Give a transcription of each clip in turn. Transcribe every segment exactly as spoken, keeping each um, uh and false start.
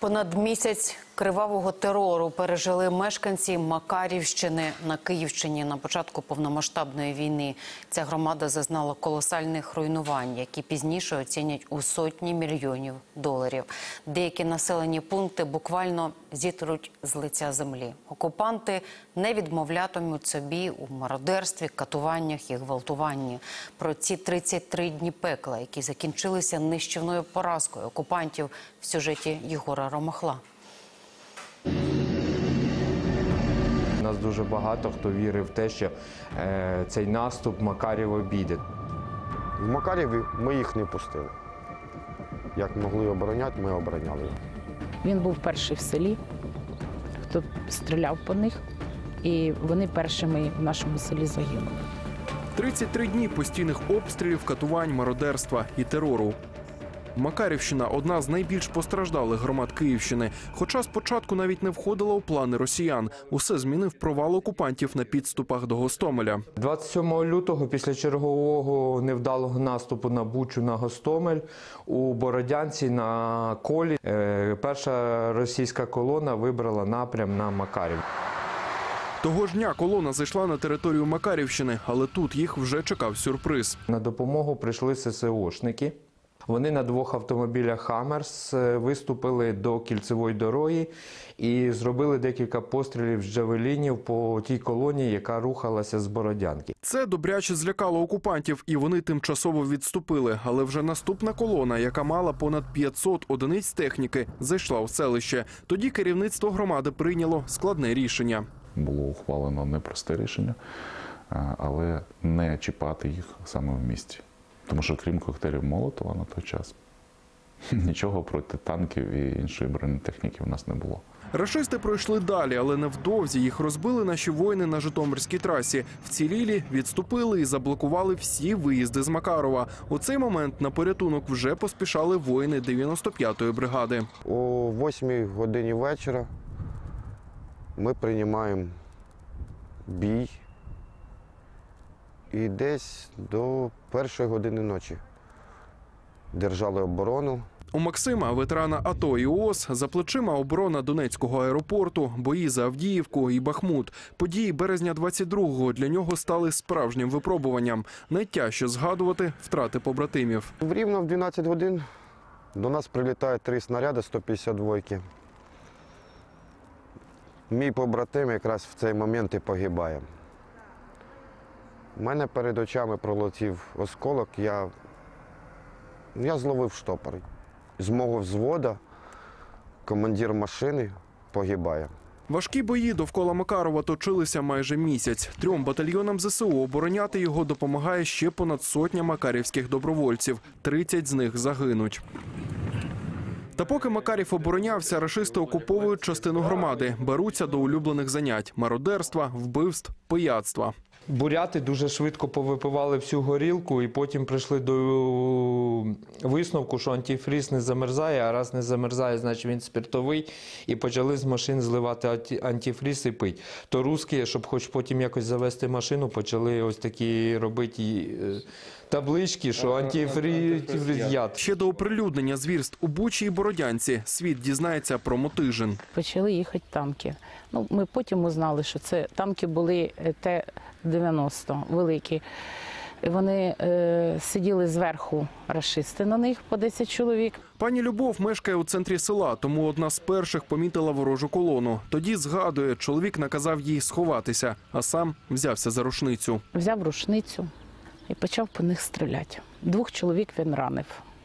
Понад місяць кривавого терору пережили мешканці Макарівщини на Київщині на початку повномасштабної війни. Ця громада зазнала колосальних руйнувань, які пізніше оцінять у сотні мільйонів доларів. Деякі населені пункти буквально зітруть з лиця землі. Окупанти не відмовлятимуть собі у мародерстві, катуваннях і гвалтуванні. Про ці тридцять три дні пекла, які закінчилися нищівною поразкою окупантів, в сюжеті Єгора Ромахла. Нас дуже багато хто вірив в те, що е, цей наступ Макарів обійде. В Макарєві ми їх не пустили. Як могли обороняти, ми обороняли. Він був перший в селі, хто стріляв по них, і вони першими в нашому селі загинули. тридцять три дні постійних обстрілів, катувань, мародерства і терору. Макарівщина – одна з найбільш постраждалих громад Київщини. Хоча спочатку навіть не входила у плани росіян. Усе змінив провал окупантів на підступах до Гостомеля. двадцять сьомого лютого, після чергового невдалого наступу на Бучу, на Гостомель, у Бородянці на Колі е, перша російська колона вибрала напрям на Макарів. Того ж дня колона зайшла на територію Макарівщини, але тут їх вже чекав сюрприз. На допомогу прийшли ССОшники. Вони на двох автомобілях «Хаммерс» виступили до кільцевої дороги і зробили декілька пострілів з джавелінів по тій колоні, яка рухалася з Бородянки. Це добряче злякало окупантів, і вони тимчасово відступили. Але вже наступна колона, яка мала понад п'ятсот одиниць техніки, зайшла у селище. Тоді керівництво громади прийняло складне рішення. Було ухвалено непросте рішення, але не чіпати їх саме в місті. Тому що крім коктейлів Молотова на той час нічого проти танків і іншої бронетехніки в нас не було. Рашисти пройшли далі, але невдовзі їх розбили наші воїни на Житомирській трасі. Вцілілі відступили і заблокували всі виїзди з Макарова. У цей момент на порятунок вже поспішали воїни дев'яносто п'ятої бригади. О восьмій годині вечора ми приймаємо бій. І десь до першої години ночі держали оборону. У Максима, ветерана АТО і ООС, за плечима оборона Донецького аеропорту, бої за Авдіївку і Бахмут. Події березня двадцять другого для нього стали справжнім випробуванням. Найтяжче згадувати втрати побратимів. Рівно в дванадцять годин до нас прилітають три снаряди сто п'ятдесят двойки. Мій побратим якраз в цей момент і погибає. У мене перед очами пролетів осколок, я, я зловив штопор. З мого взводу командир машини погибає. Важкі бої довкола Макарова точилися майже місяць. Трьом батальйонам ЗСУ обороняти його допомагає ще понад сотня макарівських добровольців. тридцять з них загинуть. Та поки Макарів оборонявся, рашисти окуповують частину громади, беруться до улюблених занять – мародерства, вбивств, пияцтва. Буряти дуже швидко повипивали всю горілку і потім прийшли до висновку, що антифріз не замерзає, а раз не замерзає, значить він спиртовий, і почали з машин зливати антифріз і пити. То русські, щоб хоч потім якось завести машину, почали ось такі робити таблички, що антифріз яд. Ще до оприлюднення звірств у Бучі і Бородянці світ дізнається про Мотижин. Почали їхати танки. Ну, ми потім узнали, що це танки були Т дев'яносто, великі. Вони е, сиділи зверху, рашисти на них по десять чоловік. Пані Любов мешкає у центрі села, тому одна з перших помітила ворожу колону. Тоді, згадує, чоловік наказав їй сховатися, а сам взявся за рушницю. Взяв рушницю і почав по них стріляти. Двох чоловік він ранив.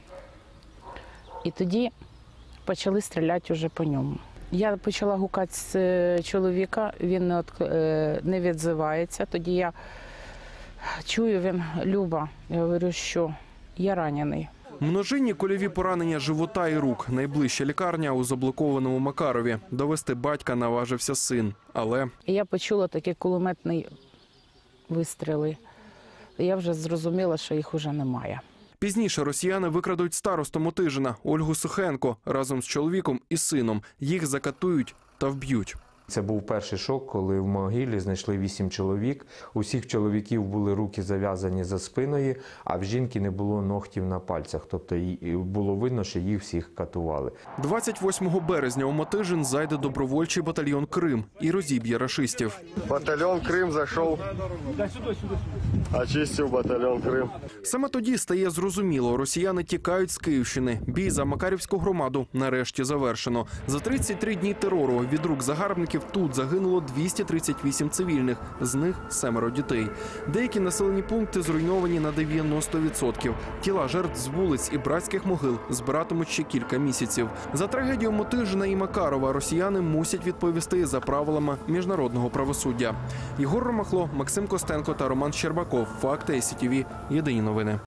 І тоді почали стріляти вже по ньому. Я почала гукати з чоловіка, він не, от, не відзивається. Тоді я чую, він: Люба, я говорю, що я ранений. Множинні кульові поранення живота і рук. Найближча лікарня у заблокованому Макарові. Довести батька наважився син, але... І я почула такі кулеметні вистріли. Я вже зрозуміла, що їх уже немає. Пізніше росіяни викрадуть старосту Мотижина Ольгу Сухенко разом з чоловіком і сином. Їх закатують та вб'ють. Це був перший шок, коли в могилі знайшли вісім чоловік. У всіх чоловіків були руки зав'язані за спиною, а в жінки не було ногтів на пальцях. Тобто і було видно, що їх всіх катували. двадцять восьмого березня у Мотижин зайде добровольчий батальйон «Крим» і розіб'є рашистів. Батальйон «Крим» зайшов, очистив батальйон «Крим». Саме тоді стає зрозуміло, росіяни тікають з Київщини. Бій за Макарівську громаду нарешті завершено. За тридцять три дні терору від рук загарбників тут загинуло двісті тридцять вісім цивільних, з них семеро дітей. Деякі населені пункти зруйновані на дев'яносто відсотків. Тіла жертв з вулиць і братських могил збиратимуть ще кілька місяців. За трагедію Мотижина і Макарова росіяни мусять відповісти за правилами міжнародного правосуддя. Єгор Ромахло, Максим Костенко та Роман Щербаков. Факти ай сі ті ві. Єдині новини.